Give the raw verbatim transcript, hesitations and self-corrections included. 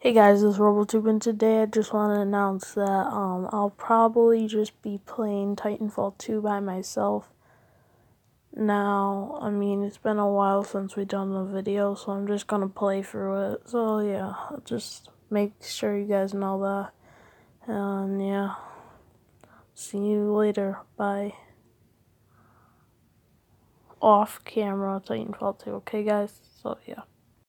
Hey guys, this is RoboTube, and today I just want to announce that um I'll probably just be playing Titanfall two by myself. Now, I mean, it's been a while since we done the video, so I'm just gonna play through it. So yeah, just make sure you guys know that. And yeah, see you later. Bye. Off camera Titanfall two, okay guys? So yeah.